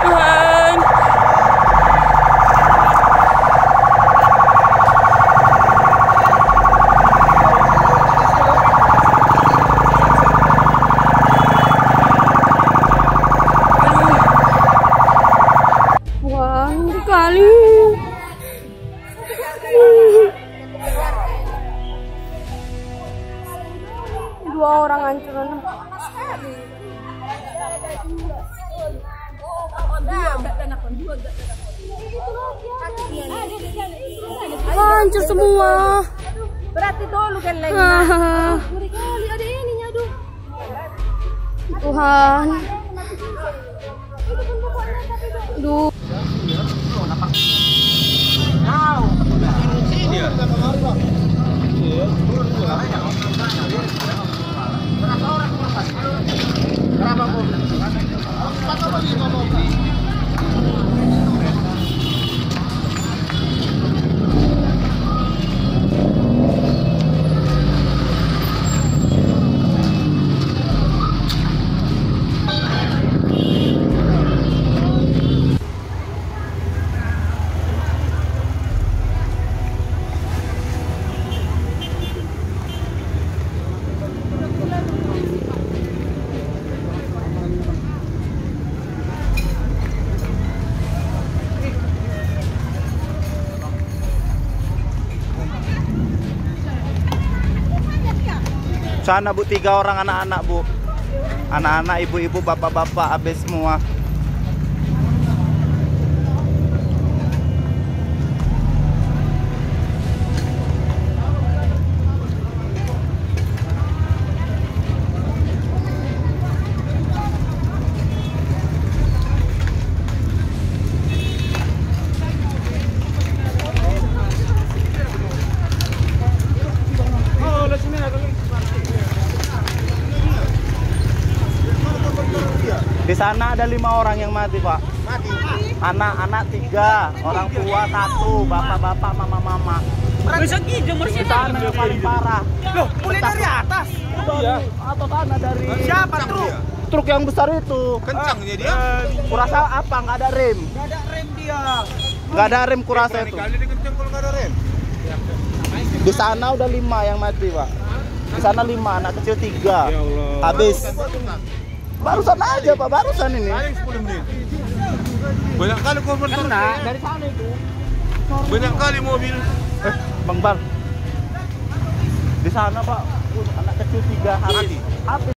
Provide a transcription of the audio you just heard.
Tuhan. Wah, sekali. Dua orang hancuran. Hancur semua. Berarti dulu kan lagi. Ngeri kali ada ininya aduh. Tuhan. Duh. Sana Bu, 3 orang anak-anak Bu. Anak-anak, ibu-ibu, bapak-bapak, habis semua. Di sana ada 5 orang yang mati, Pak. Mati. Anak-anak 3, orang tua 1, bapak-bapak, mama-mama. Di sana yang paling parah. Loh, mulai dari atas. Iya. Atau sana dari Siapa truk? Truk yang besar itu. Kencangnya dia. Kurasa apa? Nggak ada rem. Nggak ada rem dia. Nggak ada rem kurasa itu. Kali dia kencang kalau nggak ada rem. Di sana udah 5 yang mati, Pak. Di sana 5, anak kecil 3. Ya Allah. Habis. Barusan aja, Pak. Barusan ini. Paling 10 menit. Banyak kali korban Dari sana itu. Banyak kali mobil. Bang. Di sana, Pak. Anak kecil 3 habis. Mati. Habis.